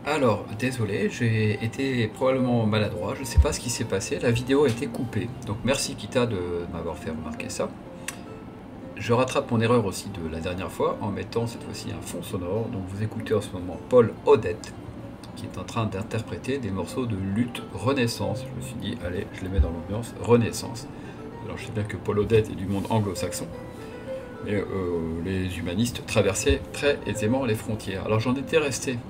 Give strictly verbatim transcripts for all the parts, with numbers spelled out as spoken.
Alors, désolé, j'ai été probablement maladroit, je ne sais pas ce qui s'est passé, la vidéo a été coupée. Donc merci Kita de m'avoir fait remarquer ça. Je rattrape mon erreur aussi de la dernière fois en mettant cette fois-ci un fond sonore. Donc vous écoutez en ce moment Paul Odette qui est en train d'interpréter des morceaux de lutte Renaissance. Je me suis dit, allez, je les mets dans l'ambiance Renaissance. Alors je sais bien que Paul Odette est du monde anglo-saxon, mais euh, les humanistes traversaient très aisément les frontières. Alors j'en étais resté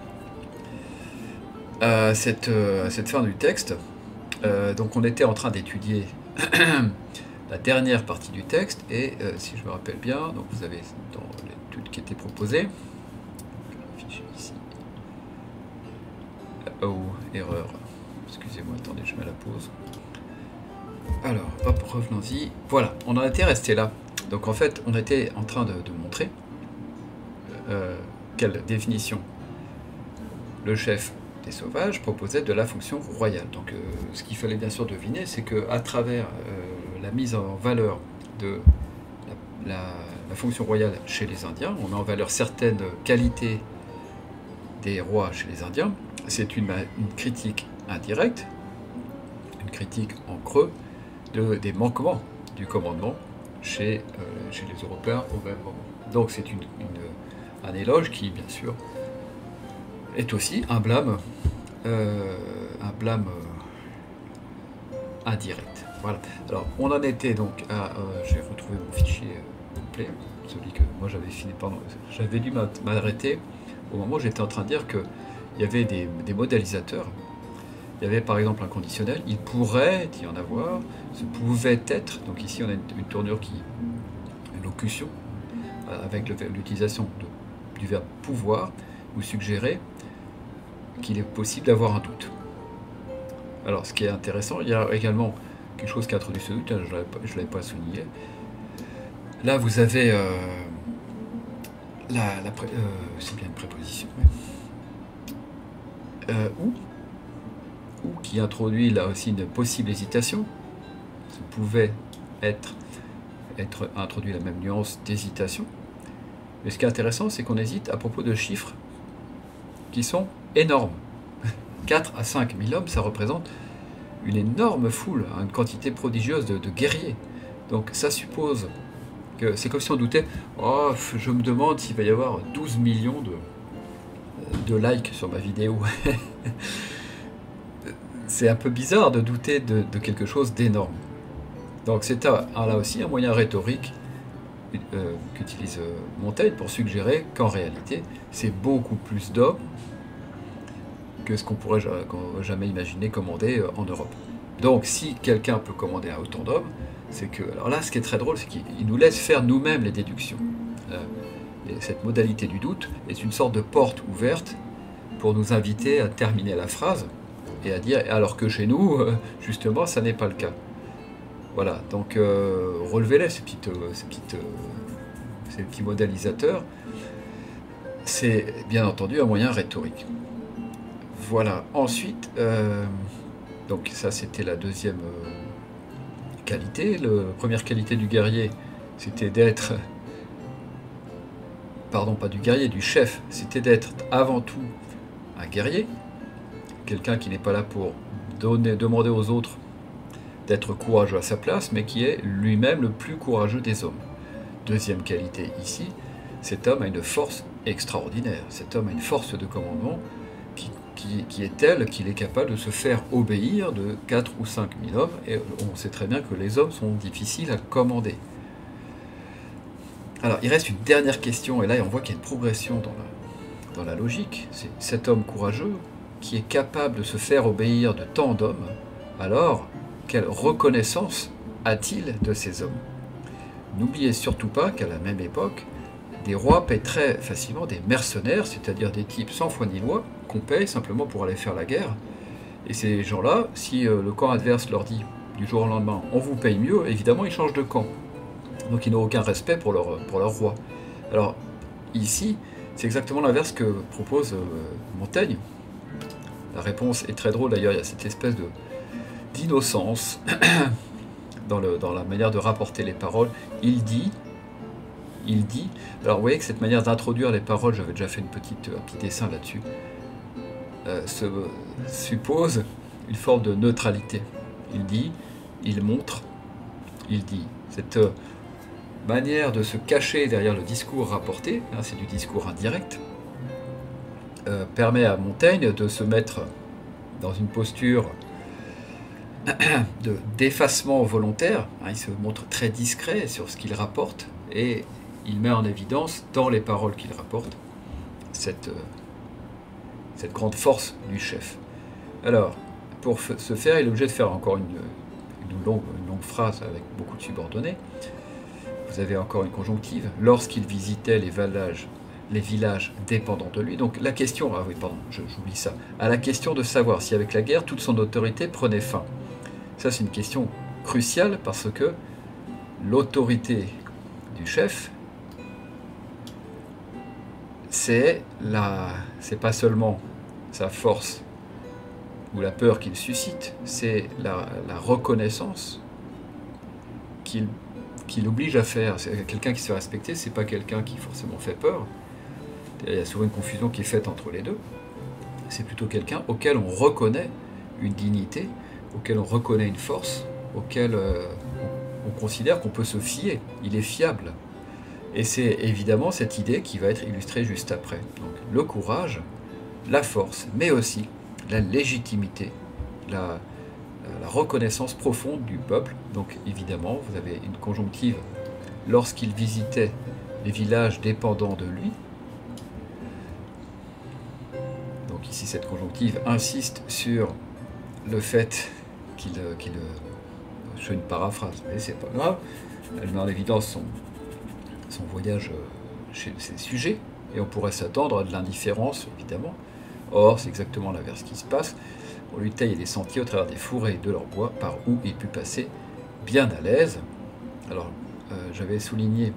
à cette, euh, à cette fin du texte. Euh, donc on était en train d'étudier la dernière partie du texte, et euh, si je me rappelle bien, donc vous avez dans l'étude qui était proposée, fichier ici, oh, erreur, excusez-moi, attendez, je mets la pause. Alors, hop, revenons-y. Voilà, on en était resté là. Donc en fait, on était en train de, de montrer euh, quelle définition le chef des sauvages proposait de la fonction royale. Donc euh, ce qu'il fallait bien sûr deviner, c'est qu'à travers euh, la mise en valeur de la, la, la fonction royale chez les Indiens, on met en valeur certaines qualités des rois chez les Indiens. C'est une, une critique indirecte, une critique en creux de, des manquements du commandement chez, euh, chez les Européens au même moment. Donc c'est une, une, un éloge qui, bien sûr, est aussi un blâme, euh, un blâme euh, indirect. Voilà. Alors, on en était donc à... Euh, je vais retrouver mon fichier euh, complet, celui que moi j'avais fini, pardon, j'avais dû m'arrêter au moment où j'étais en train de dire qu'il y avait des, des modélisateurs. Il y avait par exemple un conditionnel, il pourrait y en avoir, ce pouvait être, donc ici on a une, une tournure qui... une locution, euh, avec l'utilisation du verbe pouvoir, ou suggérer, qu'il est possible d'avoir un doute. Alors, ce qui est intéressant, il y a également quelque chose qui a introduit ce doute, je ne l'avais pas souligné. Là, vous avez euh, la, la pré, euh, c'est bien une préposition, ouais. euh, ou, ou qui introduit là aussi une possible hésitation. Ça pouvait être, être introduit la même nuance d'hésitation. Mais ce qui est intéressant, c'est qu'on hésite à propos de chiffres qui sont énormes. quatre à cinq mille hommes, ça représente une énorme foule, une quantité prodigieuse de, de guerriers. Donc ça suppose que c'est comme si on doutait, oh, je me demande s'il va y avoir douze millions de, de likes sur ma vidéo. C'est un peu bizarre de douter de, de quelque chose d'énorme. Donc c'est là aussi un moyen rhétorique euh, qu'utilise euh, Montaigne pour suggérer qu'en réalité, c'est beaucoup plus d'hommes que ce qu'on pourrait jamais imaginer commander en Europe. Donc si quelqu'un peut commander à autant d'hommes, c'est que... Alors là, ce qui est très drôle, c'est qu'il nous laisse faire nous-mêmes les déductions. Euh, et cette modalité du doute est une sorte de porte ouverte pour nous inviter à terminer la phrase et à dire, alors que chez nous, euh, justement, ça n'est pas le cas. Voilà, donc euh, relevez-les, ces, petites, euh, ces, petites, euh, ces petits modélisateurs. C'est bien entendu un moyen rhétorique. Voilà, ensuite, euh, donc ça c'était la deuxième euh, qualité. La première qualité du guerrier, c'était d'être, pardon, pas du guerrier, du chef, c'était d'être avant tout un guerrier, quelqu'un qui n'est pas là pour donner, demander aux autres d'être courageux à sa place, mais qui est lui-même le plus courageux des hommes. Deuxième qualité ici, cet homme a une force extraordinaire, cet homme a une force de commandement qui Qui, qui est telle qu'il est capable de se faire obéir de quatre ou cinq mille hommes, et on sait très bien que les hommes sont difficiles à commander. Alors, il reste une dernière question, et là on voit qu'il y a une progression dans la, dans la logique. C'est cet homme courageux qui est capable de se faire obéir de tant d'hommes, alors quelle reconnaissance a-t-il de ces hommes? N'oubliez surtout pas qu'à la même époque, des rois paient très facilement des mercenaires, c'est-à-dire des types sans foi ni loi, qu'on paye simplement pour aller faire la guerre. Et ces gens-là, si euh, le camp adverse leur dit du jour au lendemain, on vous paye mieux, évidemment ils changent de camp. Donc ils n'ont aucun respect pour leur, pour leur roi. Alors ici, c'est exactement l'inverse que propose euh, Montaigne. La réponse est très drôle d'ailleurs, il y a cette espèce de d'innocence dans, le, dans la manière de rapporter les paroles. Il dit... Il dit, alors vous voyez que cette manière d'introduire les paroles, j'avais déjà fait une petite, un petit dessin là-dessus, euh, se, suppose une forme de neutralité. Il dit, il montre, il dit. Cette euh, manière de se cacher derrière le discours rapporté, hein, c'est du discours indirect, euh, permet à Montaigne de se mettre dans une posture de d'effacement volontaire. Hein, il se montre très discret sur ce qu'il rapporte et il met en évidence dans les paroles qu'il rapporte cette, euh, cette grande force du chef. Alors, pour ce faire, il est obligé de faire encore une, une, longue, une longue phrase avec beaucoup de subordonnés. Vous avez encore une conjonctive. Lorsqu'il visitait les villages, les villages dépendants de lui. Donc la question, ah oui, pardon, j'oublie ça. À la question de savoir si avec la guerre, toute son autorité prenait fin. Ça, c'est une question cruciale parce que l'autorité du chef, c'est la, c'est pas seulement sa force ou la peur qu'il suscite, c'est la, la reconnaissance qu'il qu'il oblige à faire. Quelqu'un qui se fait respecter, c'est pas quelqu'un qui forcément fait peur. Il y a souvent une confusion qui est faite entre les deux. C'est plutôt quelqu'un auquel on reconnaît une dignité, auquel on reconnaît une force, auquel euh, on, on considère qu'on peut se fier. Il est fiable. Et c'est évidemment cette idée qui va être illustrée juste après. Donc le courage, la force, mais aussi la légitimité, la, la reconnaissance profonde du peuple. Donc évidemment, vous avez une conjonctive lorsqu'il visitait les villages dépendants de lui. Donc ici, cette conjonctive insiste sur le fait qu'il... qu'il je fais une paraphrase, mais c'est pas grave. Elle met en évidence son, son voyage chez ses sujets, et on pourrait s'attendre à de l'indifférence, évidemment. Or, c'est exactement l'inverse qui se passe. On lui taille des sentiers au travers des fourrés de leur bois, par où il put passer bien à l'aise. Alors, euh, j'avais souligné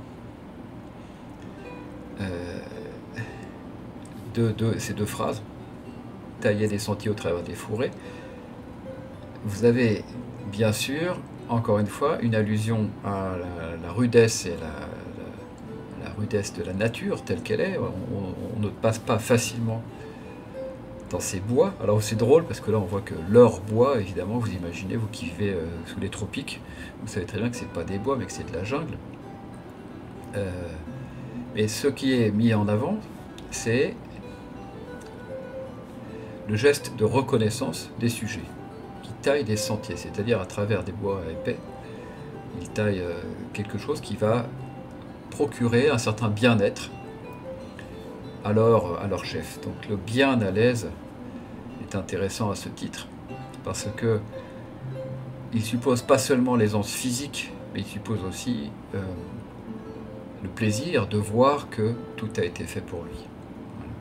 euh, deux, deux, ces deux phrases. Tailler des sentiers au travers des fourrés. Vous avez, bien sûr, encore une fois, une allusion à la, la rudesse et la, la, la rudesse de la nature telle qu'elle est. On, on, on ne passe pas facilement dans ces bois. Alors c'est drôle parce que là on voit que leur bois, évidemment, vous imaginez, vous qui vivez euh, sous les tropiques, vous savez très bien que c'est pas des bois mais que c'est de la jungle. Euh, mais ce qui est mis en avant, c'est le geste de reconnaissance des sujets, qui taillent des sentiers, c'est-à-dire à travers des bois épais, ils taillent euh, quelque chose qui va procurer un certain bien-être à leur, à leur chef. Donc le bien à l'aise est intéressant à ce titre, parce que il suppose pas seulement l'aisance physique, mais il suppose aussi euh, le plaisir de voir que tout a été fait pour lui. Voilà.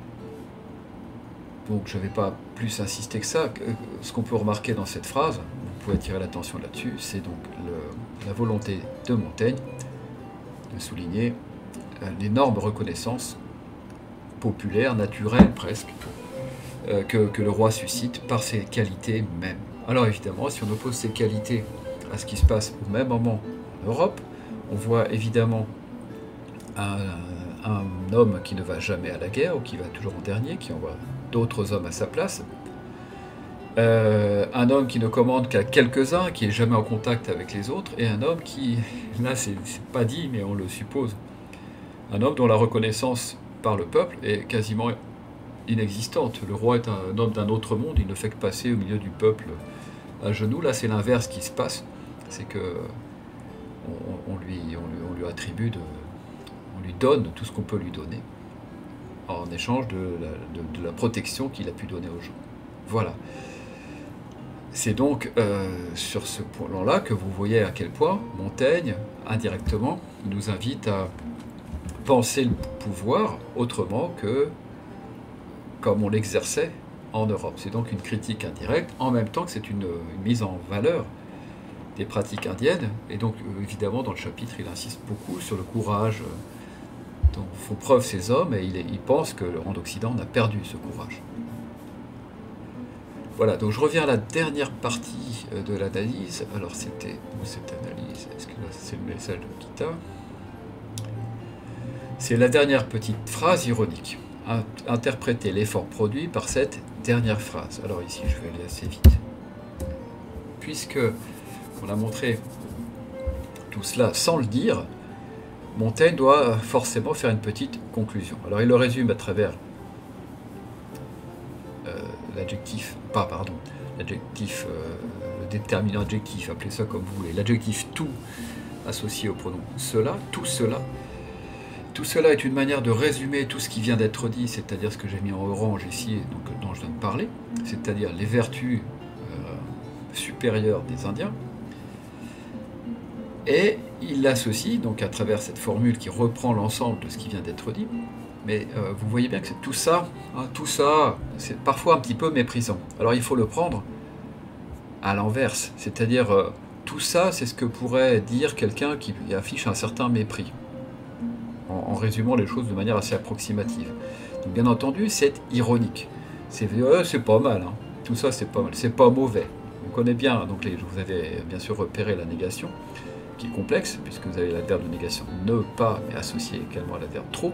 Donc je ne vais pas plus insister que ça. Ce qu'on peut remarquer dans cette phrase, vous pouvez attirer l'attention là-dessus, c'est donc le, la volonté de Montaigne de souligner euh, l'énorme reconnaissance populaire, naturelle presque, euh, que, que le roi suscite par ses qualités mêmes. Alors évidemment, si on oppose ces qualités à ce qui se passe au même moment en Europe, on voit évidemment un, un homme qui ne va jamais à la guerre, ou qui va toujours en dernier, qui envoie d'autres hommes à sa place, euh, un homme qui ne commande qu'à quelques-uns, qui est jamais en contact avec les autres, et un homme qui, là c'est pas dit, mais on le suppose, un homme dont la reconnaissance par le peuple est quasiment inexistante. Le roi est un homme d'un autre monde, il ne fait que passer au milieu du peuple à genoux. Là, c'est l'inverse qui se passe, c'est que on, on, lui, on, lui, on lui attribue, de, on lui donne tout ce qu'on peut lui donner, en échange de la, de, de la protection qu'il a pu donner aux gens. Voilà. C'est donc euh, sur ce point-là que vous voyez à quel point Montaigne, indirectement, nous invite à penser le pouvoir autrement que comme on l'exerçait en Europe. C'est donc une critique indirecte, en même temps que c'est une, une mise en valeur des pratiques indiennes. Et donc, évidemment, dans le chapitre, il insiste beaucoup sur le courage dont font preuve ces hommes, et il, il pense que le rang d'Occident a perdu ce courage. Voilà, donc je reviens à la dernière partie de l'analyse. Alors, c'était où cette analyse? Est-ce que là, c'est le message de Gita? C'est la dernière petite phrase ironique. in interpréter l'effort produit par cette dernière phrase. Alors ici, je vais aller assez vite. Puisque on a montré tout cela sans le dire, Montaigne doit forcément faire une petite conclusion. Alors il le résume à travers euh, l'adjectif, pas pardon, l'adjectif, euh, le déterminant adjectif, appelez ça comme vous voulez, l'adjectif tout associé au pronom cela, tout cela. Tout cela est une manière de résumer tout ce qui vient d'être dit, c'est-à-dire ce que j'ai mis en orange ici, donc, dont je viens de parler, c'est-à-dire les vertus euh, supérieures des Indiens. Et il l'associe, donc à travers cette formule qui reprend l'ensemble de ce qui vient d'être dit. Mais euh, vous voyez bien que tout ça, hein, tout ça, c'est parfois un petit peu méprisant. Alors il faut le prendre à l'inverse, c'est-à-dire euh, tout ça, c'est ce que pourrait dire quelqu'un qui affiche un certain mépris, en, en résumant les choses de manière assez approximative. Donc, bien entendu, c'est ironique. C'est euh, c'est pas mal, hein. Tout ça, c'est pas mal, c'est pas mauvais. On connaît bien, donc les, vous avez bien sûr repéré la négation, qui est complexe, puisque vous avez l'adverbe de négation ne pas, mais associé également à l'adverbe trop.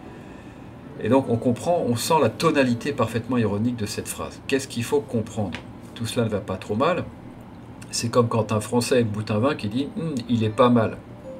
Et donc on comprend, on sent la tonalité parfaitement ironique de cette phrase. Qu'est-ce qu'il faut comprendre? Tout cela ne va pas trop mal. C'est comme quand un Français goûte un vin qui dit hm, « il est pas mal ».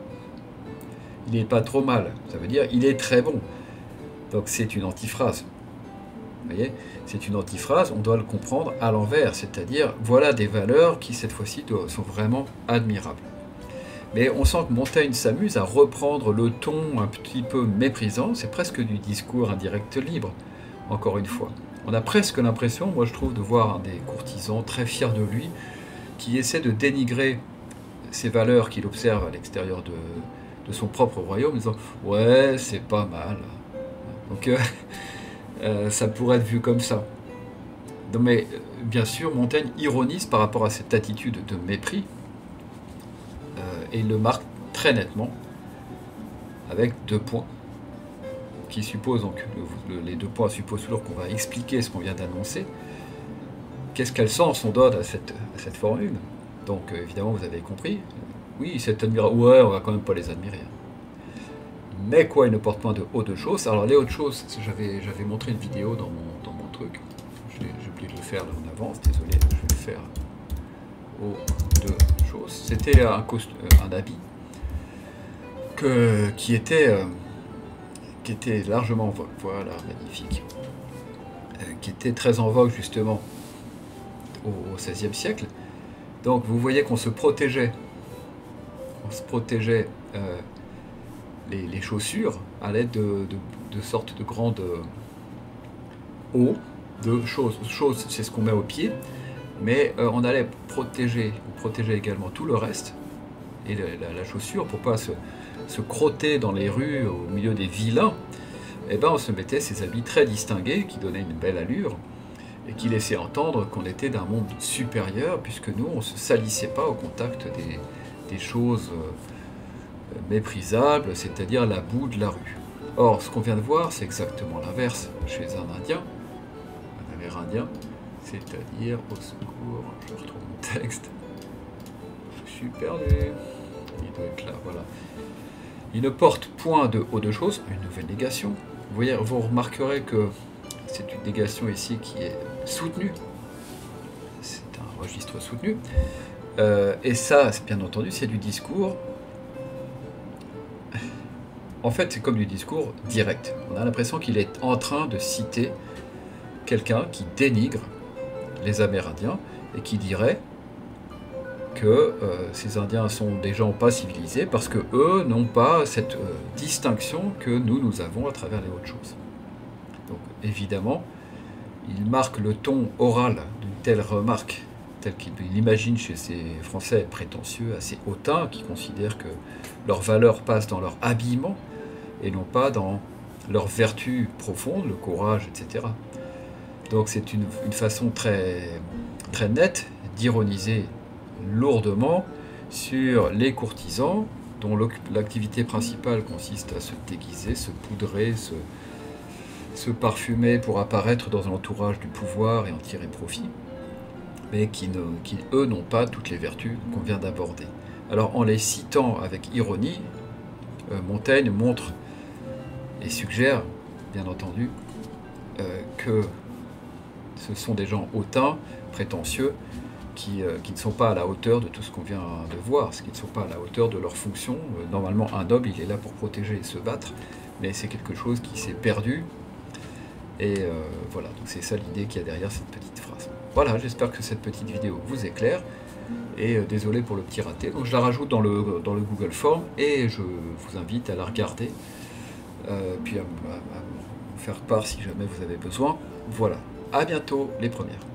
Il n'est pas trop mal, ça veut dire « il est très bon ». Donc c'est une antiphrase. Vous voyez, c'est une antiphrase, on doit le comprendre à l'envers, c'est-à-dire voilà des valeurs qui cette fois-ci sont vraiment admirables. Mais on sent que Montaigne s'amuse à reprendre le ton un petit peu méprisant, c'est presque du discours indirect libre, encore une fois. On a presque l'impression, moi je trouve, de voir des courtisans très fiers de lui, qui essaient de dénigrer ces valeurs qu'il observe à l'extérieur de, de son propre royaume, en disant « ouais, c'est pas mal ». Donc euh, euh, ça pourrait être vu comme ça. Donc, mais bien sûr, Montaigne ironise par rapport à cette attitude de mépris, et il le marque très nettement avec deux points qui supposent, donc le, le, les deux points supposent toujours qu'on va expliquer ce qu'on vient d'annoncer. Qu'est-ce qu'elle sens on donne à cette, à cette formule? Donc euh, évidemment vous avez compris, oui c'est admirable, ouais on va quand même pas les admirer. Mais quoi, il ne porte point de haut de choses. Alors les hautes choses, j'avais j'avais montré une vidéo dans mon, dans mon truc, j'ai oublié de le faire là en avance, désolé, je vais le faire haut de c'était un, un habit que, qui, était, euh, qui était largement en vogue, voilà, magnifique, euh, qui était très en vogue justement au, au seizième siècle. Donc vous voyez qu'on se protégeait, on se protégeait euh, les, les chaussures à l'aide de, de, de sortes de grandes hauts de choses. Choses, c'est ce qu'on met au pied. Mais euh, on allait protéger, protéger également tout le reste, et la, la, la chaussure, pour ne pas se, se crotter dans les rues au milieu des vilains, et ben on se mettait ces habits très distingués, qui donnaient une belle allure, et qui laissaient entendre qu'on était d'un monde supérieur, puisque nous, on ne se salissait pas au contact des, des choses euh, méprisables, c'est-à-dire la boue de la rue. Or, ce qu'on vient de voir, c'est exactement l'inverse chez un Indien, un Amérindien, c'est-à-dire, au secours, je retrouve mon texte, je suis perdu, il doit être là, voilà. Il ne porte point de haut de choses, une nouvelle négation. Vous voyez, vous remarquerez que c'est une négation ici qui est soutenue, c'est un registre soutenu, euh, et ça, bien entendu, c'est du discours. En fait, c'est comme du discours direct. On a l'impression qu'il est en train de citer quelqu'un qui dénigre les Amérindiens, et qui dirait que euh, ces Indiens sont des gens pas civilisés parce que eux n'ont pas cette euh, distinction que nous, nous avons à travers les autres choses. Donc évidemment, il marque le ton oral d'une telle remarque, telle qu'il l'imagine chez ces Français prétentieux, assez hautains, qui considèrent que leur valeur passe dans leur habillement et non pas dans leur vertu profonde, le courage, et cetera. Donc c'est une, une façon très, très nette d'ironiser lourdement sur les courtisans dont l'activité principale consiste à se déguiser, se poudrer, se, se parfumer pour apparaître dans l'entourage du pouvoir et en tirer profit, mais qui, ne, qui eux, n'ont pas toutes les vertus qu'on vient d'aborder. Alors en les citant avec ironie, euh, Montaigne montre et suggère, bien entendu, euh, que ce sont des gens hautains, prétentieux, qui, euh, qui ne sont pas à la hauteur de tout ce qu'on vient de voir, ce qui ne sont pas à la hauteur de leur fonction. Euh, normalement, un noble, il est là pour protéger et se battre, mais c'est quelque chose qui s'est perdu. Et euh, voilà, donc c'est ça l'idée qu'il y a derrière cette petite phrase. Voilà, j'espère que cette petite vidéo vous éclaire. Et euh, désolé pour le petit raté. Donc je la rajoute dans le, dans le Google Form et je vous invite à la regarder. Euh, puis à, à, à me faire part si jamais vous avez besoin. Voilà, à bientôt les premières.